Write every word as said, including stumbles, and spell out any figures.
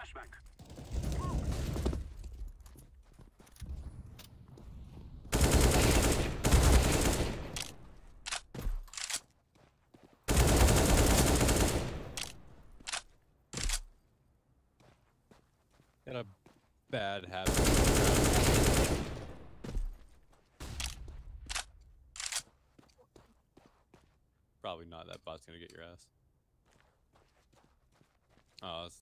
Got a bad habit. Probably not. That bot's gonna get your ass. Oh, it's